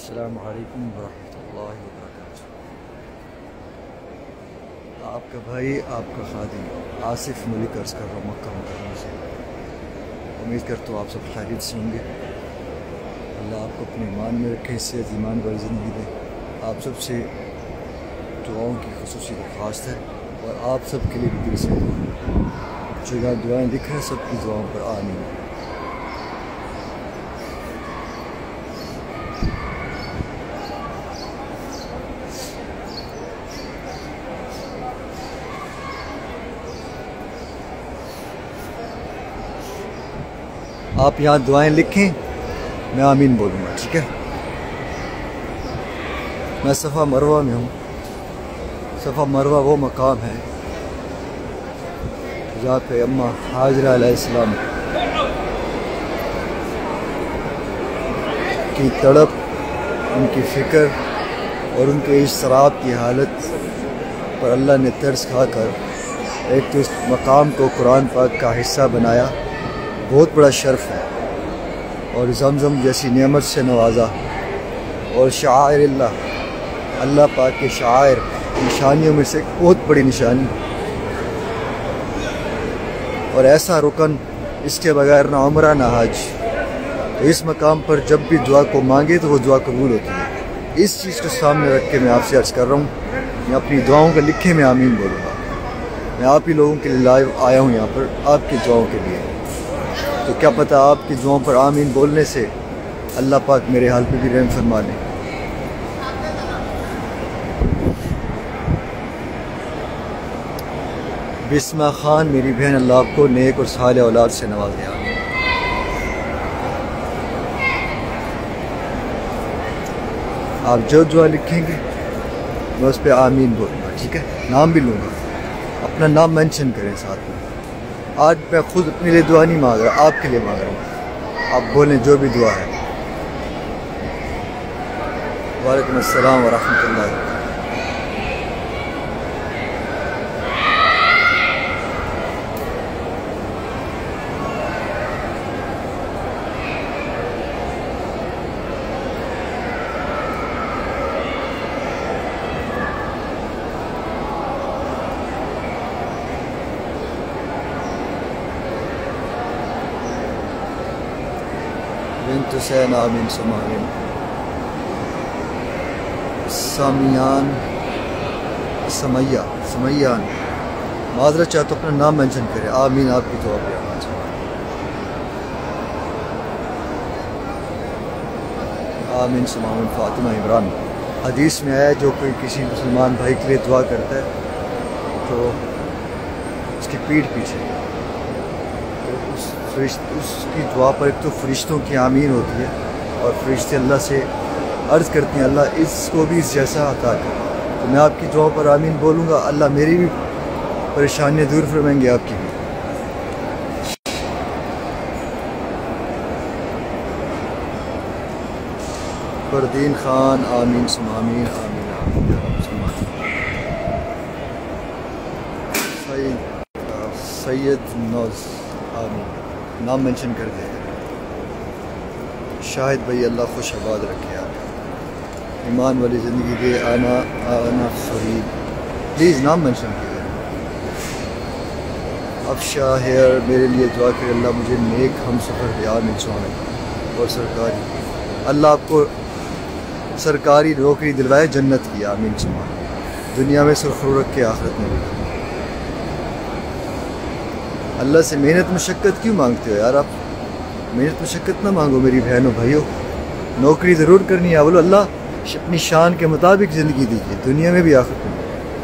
अस्सलामु अलैकुम वरहमतुल्लाहि वबरकातुह। आपका भाई आपका खादिम आसिफ मलिक अर्ज़ कर रहा हूँ मक्का मुकर्रमा से। उम्मीद करता हूँ आप सब खैरियत से होंगे। अल्लाह आपको अपने ईमान में रखे, सेहत ईमान वाली ज़िंदगी दे। आप सब से दुआओं की ख़ुसूसी दरख्वास्त है और आप सब के लिए भी दिल से जो यहाँ दुआएँ लिख रहे हैं सबकी दुआओं पर आमीन। आप यहाँ दुआएं लिखें, मैं आमीन बोलूँगा, ठीक है। मैं सफ़ा मरवा में हूँ। सफ़ा मरवा वो मकाम है जहाँ पे अम्मा हाजरा अलैहिस्सलाम की तड़प, उनकी फ़िक्र और उनके इश्तराब की हालत पर अल्लाह ने तरस खाकर एक तो इस मकाम को कुरान पाक का हिस्सा बनाया, बहुत बड़ा शर्फ है, और ज़मज़म जैसी नेमत से नवाजा, और शाइरिल्लाह अल्लाह पाक के शायर निशानियों में से बहुत बड़ी निशानी, और ऐसा रुकन इसके बगैर ना उम्रा ना हज। तो इस मकाम पर जब भी दुआ को मांगे तो वो दुआ कबूल होती है। इस चीज़ को सामने रख के मैं आपसे अर्ज़ कर रहा हूँ, मैं अपनी दुआओं का लिखे मैं आमीन बोलूँगा। मैं आप ही लोगों के लिए लाइव आया हूँ यहाँ पर आपकी दुआओं के लिए। तो क्या पता आपकी दुआओं पर आमीन बोलने से अल्लाह पाक मेरे हाल पे भी रहम फरमा ले। बिस्मा खान मेरी बहन, अल्लाह आपको नेक और साले औलाद से नवाज़े। आमीन। आप जो दुआ लिखेंगे मैं उस पर आमीन बोलूँगा, ठीक है। नाम भी लूँगा, अपना नाम मेंशन करें साथ में। आज मैं खुद अपने लिए दुआ नहीं मांग रहा, आपके लिए मांग रहा हूँ। आप बोलें जो भी दुआ है। वालेकुम अस्सलाम व रहमतुल्लाह। बिन्त हुसैन आमीन सुमामीन। सामियान समैयान माजरत चाहे तो अपना नाम मेंशन करें, आमीन आपकी दुआ पे आना चाहिए। आमीन सुमामीन। फातिमा इमरान, हदीस में आया जो कोई किसी मुसलमान भाई के लिए दुआ करता है तो उसकी पीठ पीछे उसकी दुआ पर एक तो फरिश्तों की आमीन होती है, और फरिश्ते अल्लाह से अर्ज़ करते हैं अल्लाह इसको भी इस जैसा अता कर। तो मैं आपकी दुआ पर आमीन बोलूँगा, अल्लाह मेरी भी परेशानियाँ दूर फरमाएंगे, आपकी भी। फरदीन खान आमीन सुमामीन आमीन आमीन। सैयद नौज आमीन, नाम मेंशन कर दे। शाहिद भाई अल्लाह खुश आबाद रखे आप, ईमान वाली ज़िंदगी दे। आना फरीद प्लीज़ नाम मेंशन कीजिए। अफशा हेयर मेरे लिए दुआ करे, अल्लाह मुझे नेक हम सफ़र दे। आमीन सुमामीन। और सरकारी अल्लाह आपको सरकारी नौकरी दिलवाए, जन्नत की। आमीन सुमामीन। दुनिया में सुरखरू रख के आखिरत में भी। अल्लाह से मेहनत मशक्क़त क्यों मांगते हो यार? आप मेहनत मशक्क़त ना मांगो मेरी बहनों भाइयों। नौकरी ज़रूर करनी है, बोलो अल्लाह अपनी शान के मुताबिक ज़िंदगी दीजिए, दुनिया में भी आखिरत में।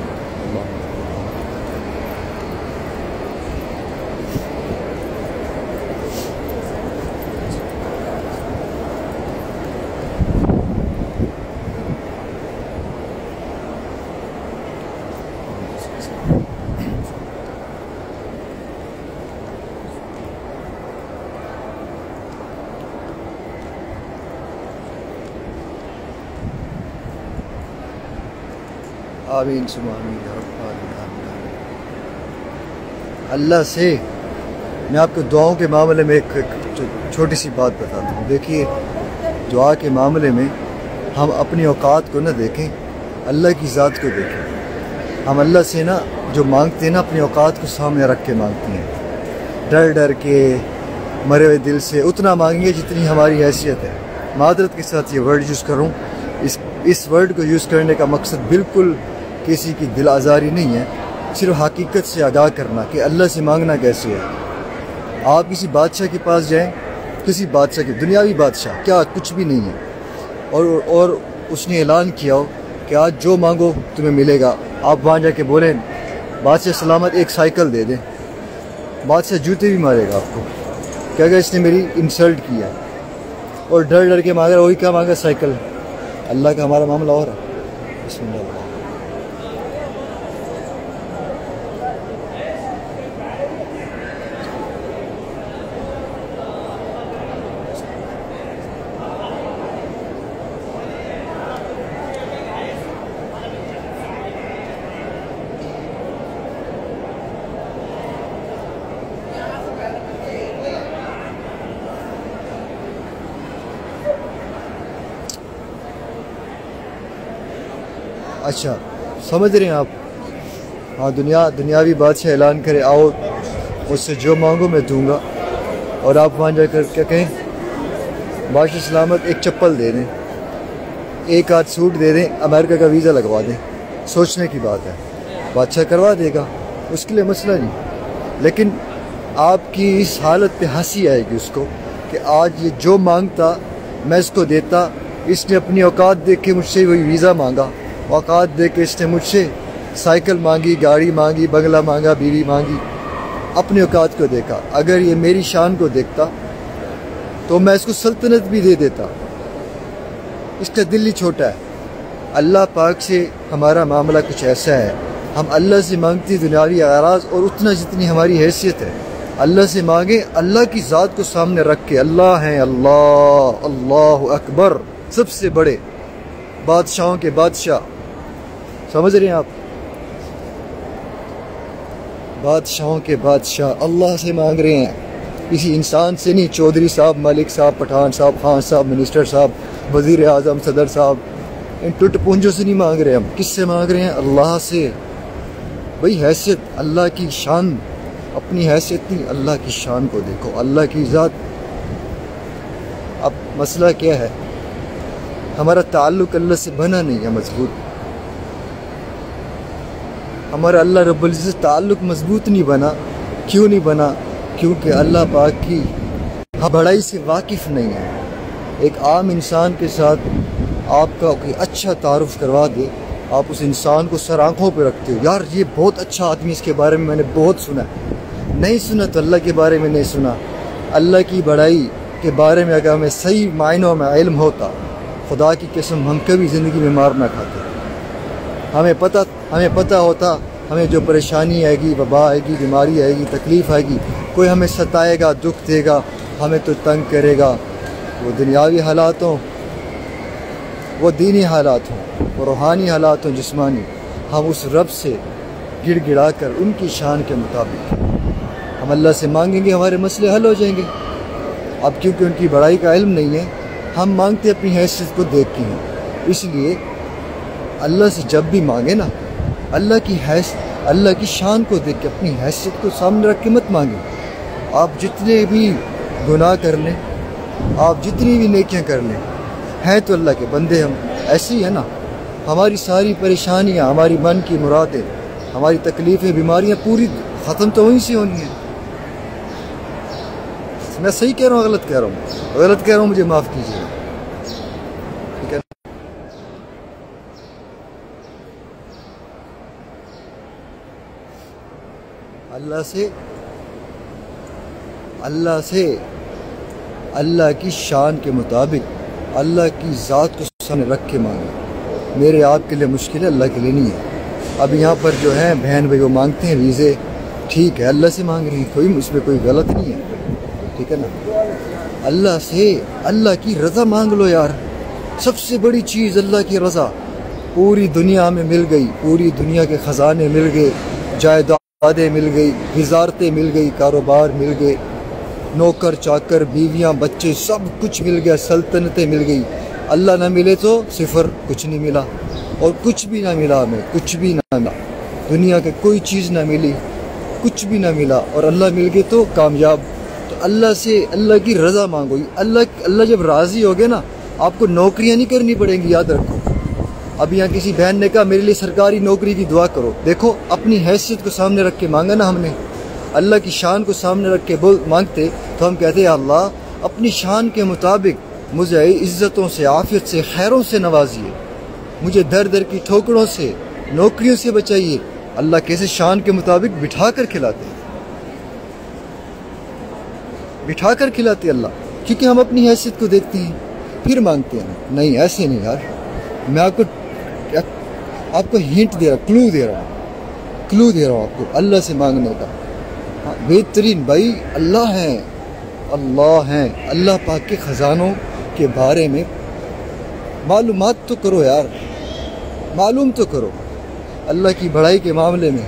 आमीन सुमामीन। अल्लाह से मैं आपको दुआओं के मामले में एक छोटी सी बात बताता हूँ। देखिए दुआ के मामले में ہم اپنی اوقات کو نہ دیکھیں، اللہ کی ذات کو دیکھیں۔ ہم اللہ سے نا جو مانگتے ہیں نا اپنی اوقات کو سامنے رکھ کے مانگتے ہیں، ڈر ڈر کے مرے ہوئے دل سے اتنا مانگیں گے جتنی ہماری حیثیت ہے۔ معذرت کے ساتھ یہ ورڈ یوز کروں، اس ورڈ کو یوز کرنے کا مقصد بالکل کسی کی دل آزاری نہیں ہے، صرف حقیقت سے آگاہ کرنا کہ اللہ سے مانگنا کیسے ہے۔ آپ کسی بادشاہ کے پاس جائیں، کسی بادشاہ کے دنیاوی بادشاہ کیا کچھ بھی نہیں ہے، اور اس نے اعلان کیا ہو کہ آج جو مانگو تمہیں ملے گا، آپ وہاں جا کے بولیں بادشاہ سلامت ایک سائیکل دے دیں، بادشاہ جوتے بھی مارے گا آپ کو کہ اگر اس نے میری انسلٹ کیا اور ڈر ڈر کے مانگا، وہی کیا مانگا؟ سائیکل۔ اللہ کا ہمارا معاملہ اور ہے۔ بسم اللہ۔ اچھا سمجھ رہے ہیں آپ؟ ہاں، دنیاوی بادشاہ اعلان کرے آؤ مجھ سے جو مانگو میں دوں گا، اور آپ وہاں جا کر کیا کہیں؟ بادشاہ سلامت ایک چپل دے دیں، ایک آدھ سوٹ دے دیں، امریکہ کا ویزا لگوا دیں۔ سوچنے کی بات ہے، بادشاہ کروا دے گا، اس کے لیے مسئلہ نہیں، لیکن آپ کی اس حالت پہ ہنسی آئے گی اس کو کہ آج یہ جو مانگتا میں اس کو دیتا، اس نے اپنی اوقات دیکھ کے مجھ سے وہی ویزا مانگا، اوقات دیکھ کے اس نے مجھ سے سائیکل مانگی، گاڑی مانگی، بنگلہ مانگا، بیوی مانگی، اپنے اوقات کو دیکھا۔ اگر یہ میری شان کو دیکھتا تو میں اس کو سلطنت بھی دے دیتا، اس کا دل ہی چھوٹا ہے۔ اللہ پاک سے ہمارا معاملہ کچھ ایسا ہے، ہم اللہ سے مانگتے دنیاوی اغراض اور اتنا جتنی ہماری حیثیت ہے، اللہ سے مانگیں اللہ کی ذات کو سامنے رکھ کے۔ اللہ ہیں، اللہ، اللہ اکبر، سب سے بڑے بادشاہوں کے بادشاہ، سمجھ رہے ہیں آپ؟ بادشاہوں کے بادشاہ اللہ سے مانگ رہے ہیں، کسی انسان سے نہیں۔ چودھری صاحب، ملک صاحب، پٹھان صاحب، خان صاحب، منسٹر صاحب، وزیر اعظم، صدر صاحب، ان ٹٹ پونجوں سے نہیں مانگ رہے ہم۔ کس سے مانگ رہے ہیں؟ اللہ سے۔ بھئی حیثیت، اللہ کی شان، اپنی حیثیت نہیں، اللہ کی شان کو دیکھو، اللہ کی ذات۔ اب مسئلہ کیا ہے؟ ہمارا تعلق اللہ سے بنا نہیں ہے مضبوط، ہمارا اللہ رب العزت تعلق مضبوط نہیں بنا۔ کیوں نہیں بنا؟ کیونکہ اللہ پاک کی بڑائی سے واقف نہیں ہے۔ ایک عام انسان کے ساتھ آپ کا کوئی اچھا تعارف کروا دے، آپ اس انسان کو سر آنکھوں پہ رکھتے ہو، یار یہ بہت اچھا آدمی، اس کے بارے میں نے بہت سنا ہے۔ نہیں سنا تو اللہ کے بارے میں نہیں سنا۔ اللہ کی بڑائی کے بارے میں اگر ہمیں صحیح معنوں میں علم ہوتا، خدا کی قسم ہم کبھی زندگی میں مار نہ کھاتے۔ ہمیں پتہ ہوتا ہمیں جو پریشانی آئے گی، وبا آئے گی، بیماری آئے گی، تکلیف آئے گی، کوئی ہمیں ستائے گا، دکھ دے گا، ہمیں تو تنگ کرے گا، وہ دنیاوی حالات ہوں، وہ دینی حالات ہوں، وہ روحانی حالات ہوں، جسمانی، ہم اس رب سے گڑ گڑا کر ان کی شان کے مطابق ہم اللہ سے مانگیں گے، ہمارے مسئلے حل ہو جائیں گے۔ اب کیونکہ ان کی بڑائی کا علم نہیں ہے، ہم مانگتے اپنی حیثیت کو دیکھ کے ہیں۔ اس لیے اللہ سے جب بھی مانگے نا، اللہ کی شان کو دیکھ کے، اپنی حیثیت کو سامنے رکھ کے مت مانگیں۔ آپ جتنے بھی گناہ کر لیں، آپ جتنی بھی نیکیاں کر لیں، ہیں تو اللہ کے بندے ہم، ایسے ہی ہے نا۔ ہماری ساری پریشانیاں، ہماری من کی مرادیں، ہماری تکلیفیں، بیماریاں پوری ختم تو وہیں سے ہونی ہیں۔ میں صحیح کہہ رہا ہوں، غلط کہہ رہا ہوں؟ غلط کہہ رہا ہوں، مجھے معاف کیجیے گا، ٹھیک ہے؟ اللہ کی شان کے مطابق اللہ کی ذات کو سامنے رکھ کے مانگیں۔ میرے آپ کے لیے مشکل ہے، اللہ کے لیے نہیں ہے۔ اب یہاں پر جو ہیں بہن بھائی وہ مانگتے ہیں ویزے، ٹھیک ہے، اللہ سے مانگ رہے ہیں، اس میں کوئی غلط نہیں ہے، ٹھیک ہے نا۔ اللہ سے اللہ کی رضا مانگ لو یار، سب سے بڑی چیز اللہ کی رضا۔ پوری دنیا میں مل گئی، پوری دنیا کے خزانے مل گئے، جائیدادیں مل گئی، وزارتیں مل گئی، کاروبار مل گئے، نوکر چاکر، بیویاں، بچے، سب کچھ مل گیا، سلطنتیں مل گئی، अल्लाह ना मिले तो सिफर, कुछ नहीं मिला, और कुछ भी ना मिला हमें, कुछ भी ना मिला, दुनिया के कोई चीज़ ना मिली, कुछ भी ना मिला, और अल्लाह मिल गए तो कामयाब। तो अल्लाह से अल्लाह की रज़ा मांगो। अल्लाह जब राज़ी हो गए ना, आपको नौकरियां नहीं करनी पड़ेंगी, याद रखो। अब यहाँ किसी बहन ने कहा मेरे लिए सरकारी नौकरी की दुआ करो, देखो अपनी हैसियत को सामने रख के मांगा ना हमने, अल्लाह की शान को सामने रख के मांगते तो हम कहते हैं अल्लाह अपनी शान के मुताबिक मुझे इज़्ज़तों से, आफियत से, खैरों से नवाजिए, मुझे दर दर की ठोकरों से, नौकरियों से बचाइए। अल्लाह कैसे शान के मुताबिक बिठा कर खिलाते, बिठा कर खिलाते अल्लाह, क्योंकि हम अपनी हैसियत को देखते हैं फिर मांगते हैं। नहीं ऐसे नहीं यार, मैं आपको हिंट दे रहा, क्लू दे रहा हूँ आपको अल्लाह से मांगने का। हाँ, बेहतरीन भाई अल्लाह हैं। अल्लाह पाक के ख़जानों के बारे में मालूमात तो करो यार, मालूम तो करो। अल्लाह की बड़ाई के मामले में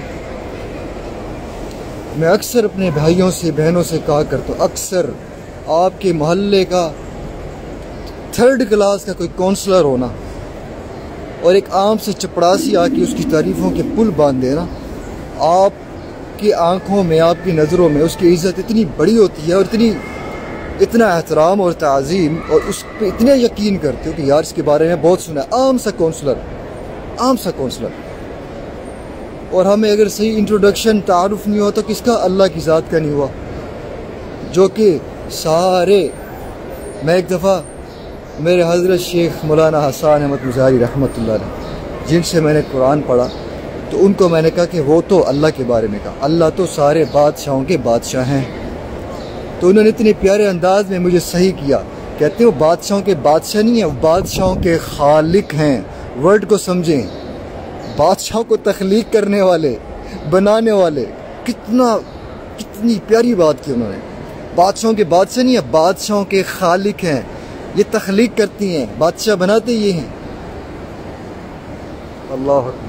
मैं अक्सर अपने भाइयों से, बहनों से कहा करता हूँ, अक्सर आपके मोहल्ले का 3rd क्लास का कोई काउंसलर होना और एक आम से चपड़ासी आके उसकी तारीफ़ों के पुल बांध देना, आपकी आंखों में, आपकी नज़रों में उसकी इज़्ज़त इतनी बड़ी होती है, और इतना एहतराम और ताज़ीम, और उस पर इतने यकीन करते हो कि यार इसके बारे में बहुत सुना है। आम सा काउंसलर, और हमें अगर सही इंट्रोडक्शन, तारुफ नहीं हुआ तो किसका, अल्लाह की ज़ात का नहीं हुआ, जो कि सारे, मैं एक दफ़ा मेरे हज़रत शेख मौलाना हसन अहमद मुज़ाहिरी रहमतुल्लाह अलैह, जिनसे मैंने कुरान पढ़ा, तो उनको मैंने कहा कि वो तो अल्लाह के बारे में कहा, अल्लाह तो सारे बादशाहों के बादशाह हैं। तो उन्होंने इतने प्यारे अंदाज में मुझे सही किया, कहते हो बादशाहों के बादशाह नहीं है, बादशाहों के खालिक हैं। वर्ड को समझें, बादशाहों को तख्लीक करने वाले, बनाने वाले, कितनी प्यारी बात की उन्होंने। बादशाहों के बादशाह नहीं है, बादशाहों के खालिक हैं, ये तख्लीक करती हैं, बादशाह बनाते ये हैं। अल्लाह अकबर।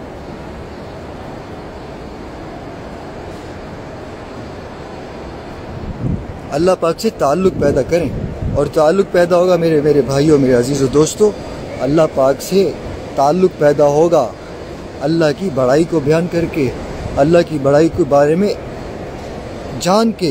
अल्लाह पाक से ताल्लुक़ पैदा करें, और ताल्लुक़ पैदा होगा मेरे भाइयों, मेरे अजीज़ों दोस्तों, अल्लाह पाक से ताल्लुक़ पैदा होगा अल्लाह की बड़ाई को बयान करके, अल्लाह की बड़ाई के बारे में जान के।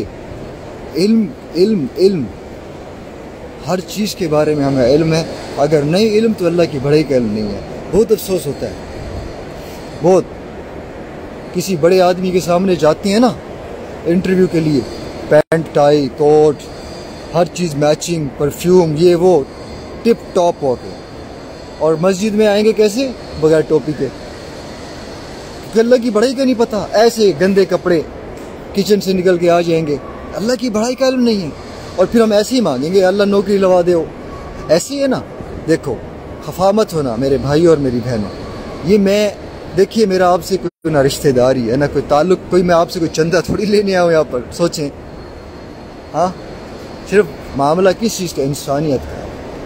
इल्म हर चीज़ के बारे में हमें इल्म है, अगर नहीं इल्म तो अल्लाह की बड़ाई का इल्म नहीं है। बहुत अफसोस होता है, बहुत। किसी बड़े आदमी के सामने जाते हैं ना इंटरव्यू के लिए, पैंट टाई कोट हर चीज़ मैचिंग, परफ्यूम ये वो टिप टॉप होके, और मस्जिद में आएंगे कैसे, बगैर टोपी के, क्योंकि अल्लाह की बड़ाई का नहीं पता, ऐसे गंदे कपड़े किचन से निकल के आ जाएंगे, अल्लाह की बड़ाई का इल्म नहीं है। और फिर हम ऐसे ही मांगेंगे अल्लाह नौकरी लगा दे, ऐसे ही है ना। देखो खफा मत होना मेरे भाई और मेरी बहनों, ये मैं देखिए मेरा आपसे कोई ना रिश्तेदारी है ना कोई ताल्लुक़, कोई मैं आपसे कोई चंदा थोड़ी लेने आऊँ यहाँ पर, सोचें। हाँ, सिर्फ मामला किस चीज़ का, इंसानियत का,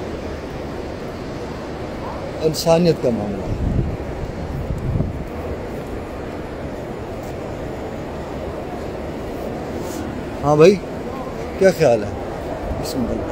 इंसानियत का मामला है। हाँ भाई, क्या ख्याल है? बिस्मिल्लाह।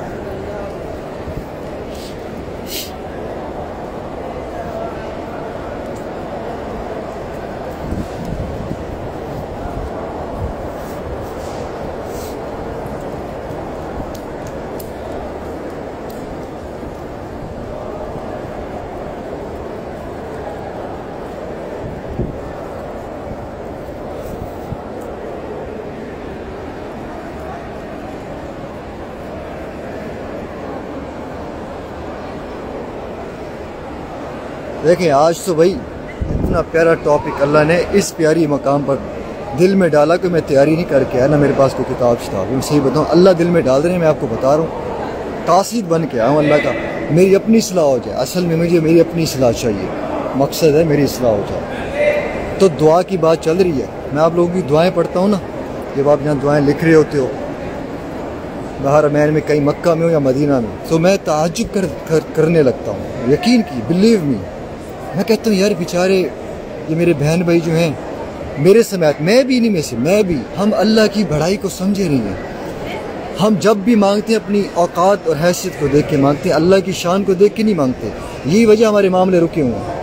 देखें आज तो भाई इतना प्यारा टॉपिक अल्लाह ने इस प्यारी मकाम पर दिल में डाला कि मैं तैयारी नहीं करके आया, ना मेरे पास कोई किताब शिताब। मैं सही बताऊँ, अल्लाह दिल में डाल रहे हैं, मैं आपको बता रहा हूँ, तासीर बन के आया हूँ अल्लाह का, मेरी अपनी इस्लाह हो जाए। असल में मुझे मेरी अपनी इस्लाह चाहिए, मकसद है मेरी इस्लाह हो जाए। तो दुआ की बात चल रही है, मैं आप लोगों की दुआएँ पढ़ता हूँ ना, जब आप यहाँ दुआएँ लिख रहे होते हो बाहर मैन में, कहीं मक्का में हो या मदीना में, तो मैं ताज्जुब करने लगता हूँ। यकीन की, बिलीव मी, मैं कहता हूँ यार बेचारे ये मेरे बहन भाई जो हैं मेरे समेत, मैं भी नहीं में से, मैं भी, हम अल्लाह की बड़ाई को समझे नहीं हैं। ہم جب بھی مانگتے ہیں اپنی اوقات اور حیثیت کو دیکھ کے مانگتے ہیں، اللہ کی شان کو دیکھ کے نہیں مانگتے. یہی وجہ ہمارے معاملے رکے ہوئے ہیں.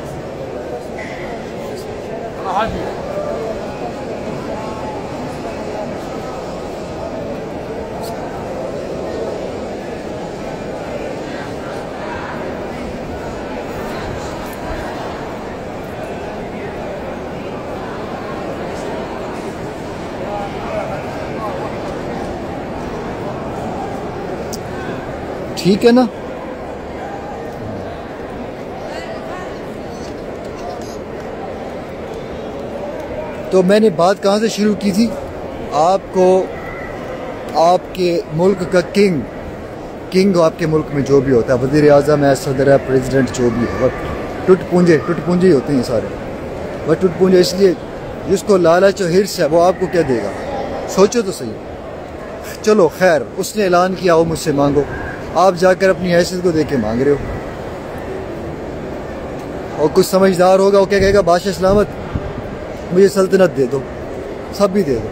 ٹھیک ہے نا؟ تو میں نے بات کہاں سے شروع کی تھی؟ آپ کو آپ کے ملک کا کنگ آپ کے ملک میں جو بھی ہوتا ہے، وزیر اعظم ہے، صدر ہے، پریزیڈنٹ، جو بھی ہے، وہ ٹوٹ پونجے ہی ہوتے ہیں سارے. وہ ٹوٹ پونجے اس لیے جس کو لالچ و حرص ہے وہ آپ کو کیا دے گا؟ سوچو تو صحیح. چلو خیر، اس نے اعلان کیا وہ مجھ سے مانگو. آپ جا کر اپنی حیثیت کو دیکھ کے مانگ رہے ہو. اور کچھ سمجھدار ہوگا وہ کیا کہے گا؟ بادشاہ سلامت مجھے سلطنت دے دو، سب بھی دے دو.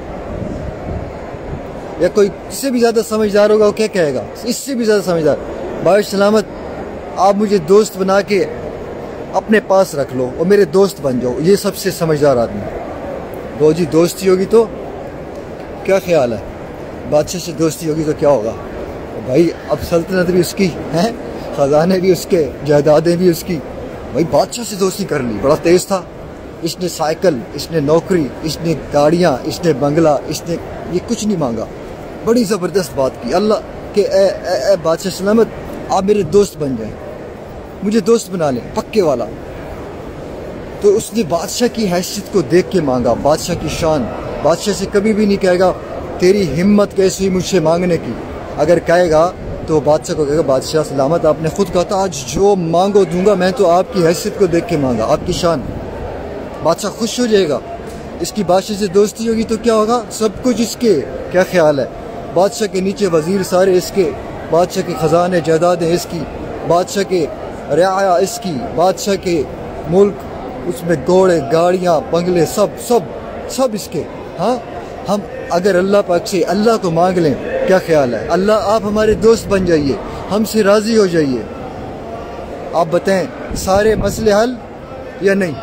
یا کوئی اس سے بھی زیادہ سمجھدار ہوگا وہ کیا کہے گا؟ اس سے بھی زیادہ سمجھدار، بادشاہ سلامت آپ مجھے دوست بنا کے اپنے پاس رکھ لو اور میرے دوست بن جاؤ. یہ سب سے سمجھدار آدمی. وہ جی دوستی ہوگی تو کیا خیال ہے؟ بادشاہ سے دوستی ہوگی تو کیا ہوگا؟ بھائی اب سلطنت بھی اس کی ہیں، خزانے بھی اس کے، جائیدادیں بھی اس کی. بھائی بادشاہ سے دوستی کر لی، بڑا تیز تھا. اس نے سائیکل، اس نے نوکری، اس نے گاڑیاں، اس نے بنگلہ، اس نے یہ کچھ نہیں مانگا. بڑی زبردست بات کی اللہ کہ اے بادشاہ سلامت آپ میرے دوست بن جائیں، مجھے دوست بنا لیں پکے والا. تو اس نے بادشاہ کی حیثیت کو دیکھ کے مانگا، بادشاہ کی شان. بادشاہ سے کبھی بھی نہیں کہے گا تیری ہمت کیسی مجھ سے مانگنے کی. اگر کہے گا تو بادشاہ کو کہے گا بادشاہ سلامت آپ نے خود کہا تھا آج جو مانگو دوں گا، میں تو آپ کی حیثیت کو دیکھ کے مانگا، آپ کی شان. بادشاہ خوش ہو جائے گا. اس کی بادشاہ سے دوستی ہوگی تو کیا ہوگا؟ سب کچھ اس کے. کیا خیال ہے؟ بادشاہ کے نیچے وزیر سارے اس کے، بادشاہ کے خزانے جائیدادیں اس کی، بادشاہ کے رعایا اس کی، بادشاہ کے ملک اس میں گھوڑے گاڑیاں بنگلے سب اس کے. ہاں ہم اگر اللہ پاک سے اللہ کو مانگ لیں، کیا خیال ہے؟ اللہ آپ ہمارے دوست بن جائیے، ہم سے راضی ہو جائیے. آپ بتائیں سارے مسئلے حل یا نہیں؟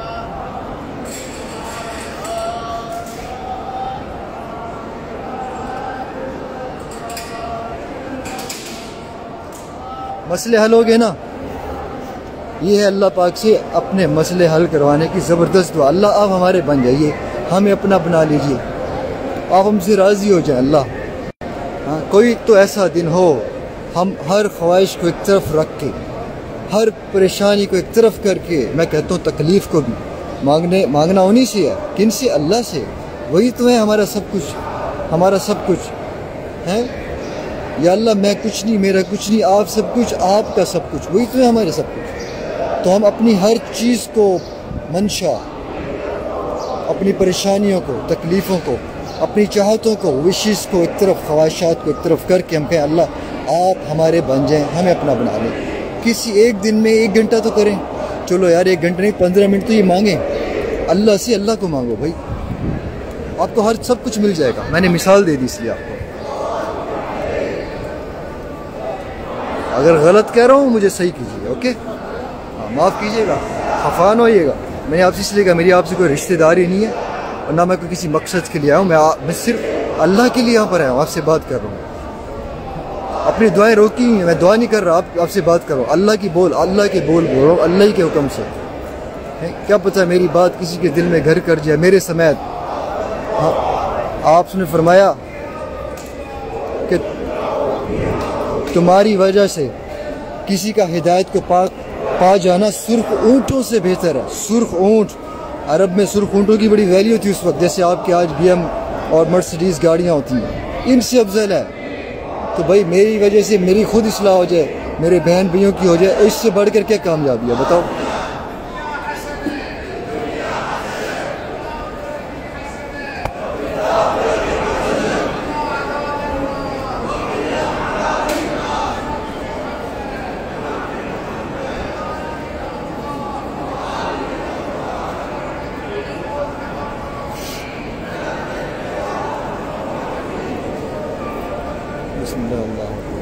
مسئلے حل ہو گئے نا؟ یہ ہے اللہ پاک سے اپنے مسئلے حل کروانے کی زبردست دعا. اللہ آپ ہمارے بن جائیے، ہمیں اپنا بنا لیجئے، آپ ہم سے راضی ہو جائیں. اللہ ہاں کوئی تو ایسا دن ہو ہم ہر خواہش کو ایک طرف رکھ کے، ہر پریشانی کو ایک طرف کر کے، میں کہتا ہوں تکلیف کو بھی مانگنا انہی سے ہے. کن سے؟ اللہ سے. وہی تو ہے ہمارا سب کچھ، ہمارا سب کچھ ہے. یا اللہ میں کچھ نہیں، میرا کچھ نہیں، آپ سب کچھ، آپ کا سب کچھ. وہی تو ہے ہمارے سب کچھ. تو ہم اپنی ہر چیز کو، منشا، اپنی پریشانیوں کو، تکلیفوں کو، اپنی چاہتوں کو، وشز کو ایک طرف، خواہشات کو ایک طرف کر کے ہم کہیں اللہ آپ ہمارے بن جائیں، ہمیں اپنا بنا لیں. کسی ایک دن میں 1 گھنٹہ تو کریں. چلو یار 1 گھنٹہ نہیں، 15 منٹ تو یہ مانگیں اللہ سے. اللہ کو مانگو بھائی، آپ کو ہر سب کچھ مل جائے گا. میں نے مثال دے دی اس لیے آپ کو. اگر غلط کہہ رہا ہوں مجھے صحیح کیجیے، اوکے؟ ہاں معاف کیجیے گا، خفا نہ ہوئیے گا. میں نے آپ سے اس لیے کہا میری آپ سے کوئی رشتہ داری نہیں ہے اور نہ میں کوئی کسی مقصد کے لیے آیا ہوں. میں صرف اللہ کے لیے یہاں پر آیا ہوں، آپ سے بات کر رہا ہوں. اپنی دعائیں روکی ہیں، میں دعا نہیں کر رہا، آپ سے بات کر رہا ہوں. اللہ کے بول بول رہا ہوں، اللہ ہی کے حکم سے. کیا پتہ میری بات کسی کے دل میں گھر کر جائے میرے سمیت. ہاں آپ نے فرمایا کہ تمہاری وجہ سے کسی کا ہدایت کو پا جانا سرخ اونٹوں سے بہتر ہے. سرخ اونٹ، عرب میں سرخ اونٹوں کی بڑی ویلیو تھی اس وقت، جیسے آپ کے آج BM اور مرسیڈیز گاڑیاں ہوتی ہیں، ان سے افضل ہے. تو بھائی میری وجہ سے میری خود اصلاح ہو جائے، میرے بہن بھائیوں کی ہو جائے، اس سے بڑھ کر کیا کامیابی ہے بتاؤ؟ بسم اللہ اللہ اکبر۔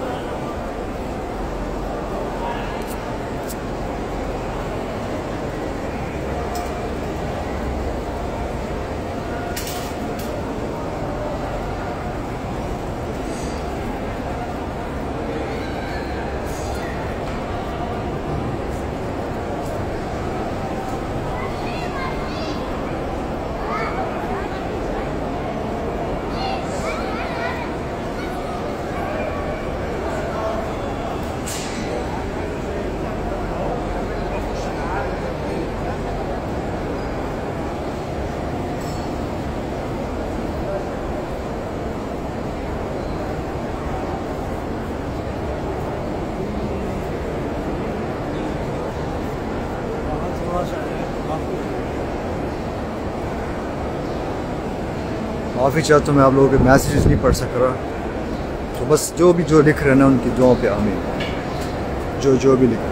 معافی چاہتا ہوں میں آپ لوگوں کے میسیجز نہیں پڑھ سک رہا، تو بس جو لکھ رہے ہیں نا ان کی دعاؤں پہ آمین، جو بھی لکھ رہے ہیں۔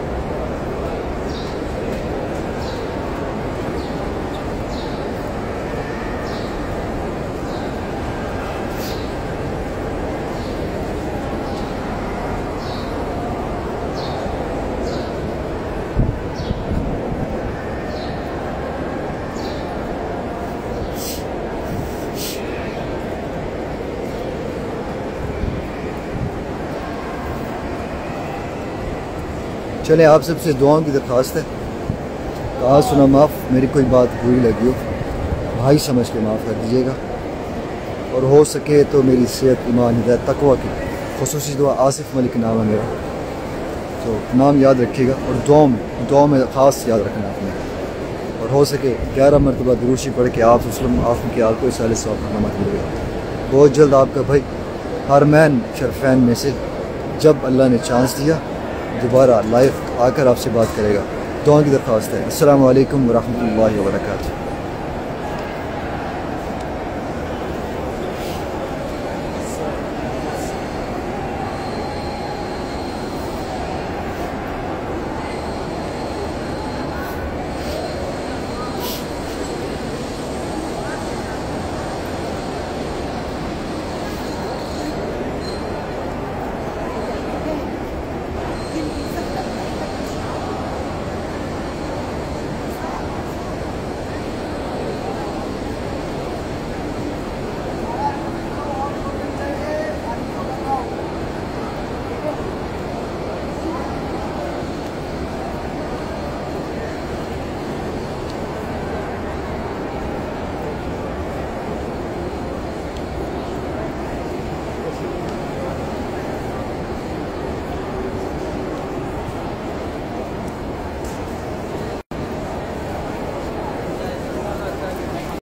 چلیں آپ سب سے دعاؤں کی درخواست ہے، کہا سنا معاف، میری کوئی بات بری لگی ہو بھائی سمجھ کے معاف کر دیجیے گا، اور ہو سکے تو میری صحت، ایمان، ہدایت، تقویٰ کی خصوصی دعا آصف ملک نام ہے میرا، تو نام یاد رکھیے گا، اور دعاؤں میں خاص یاد رکھنا آپ نے، اور ہو سکے 11 مرتبہ دروشی پڑھ کے آپ وسلم آپ کی آپ کو سال ثواب کا نعمت ملے گا۔ بہت جلد آپ کا بھائی حرمین شرفین میں سے جب اللہ نے چانس دیا دوبارہ لائف آ کر آپ سے بات کرے گا۔ دعاؤں کی درخواست ہے۔ السلام علیکم ورحمۃ اللہ وبرکاتہ۔